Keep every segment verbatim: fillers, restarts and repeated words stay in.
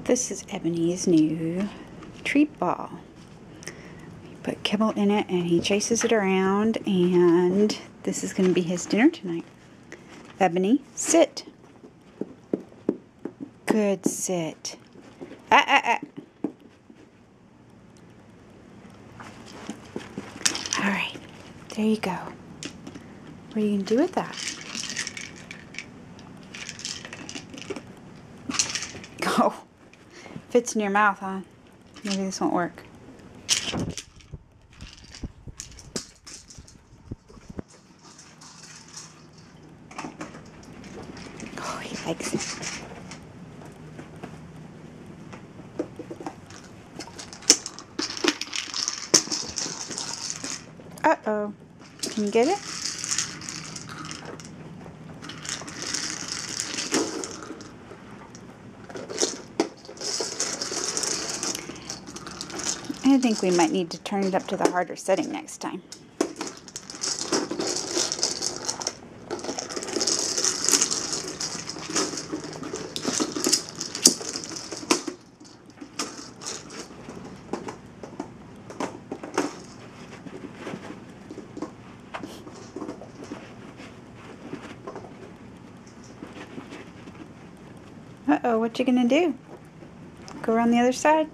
This is Ebony's new treat ball. You put kibble in it and he chases it around, and this is going to be his dinner tonight. Ebony, sit. Good sit. Ah, ah, ah. Alright, there you go. What are you going to do with that? Oh. Fits in your mouth, huh? Maybe this won't work. Oh, he likes it. Uh-oh. Can you get it? I think we might need to turn it up to the harder setting next time. Uh-oh, what you gonna do? Go around the other side?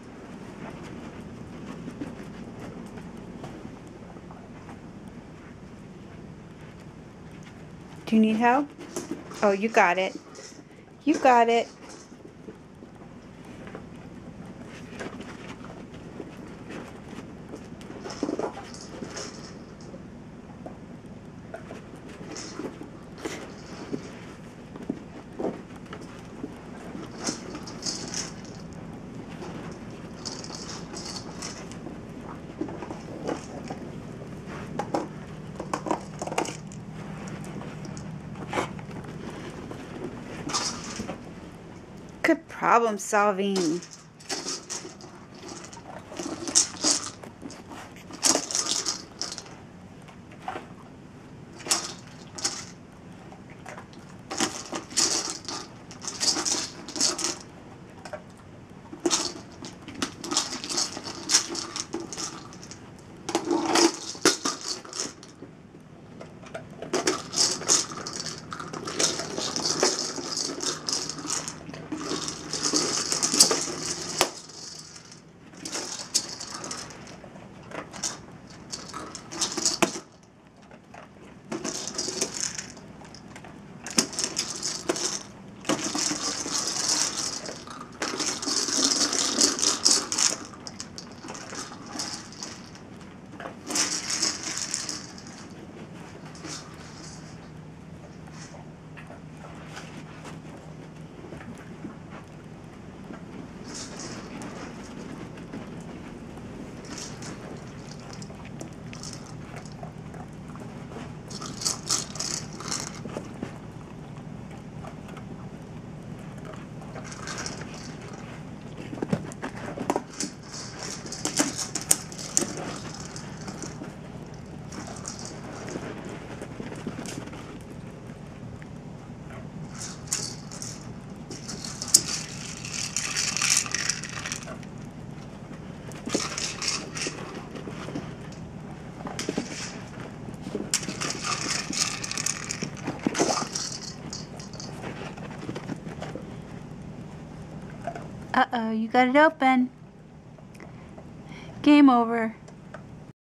Do you need help? Oh, you got it. You got it. Good problem solving. Uh-oh, you got it open. Game over.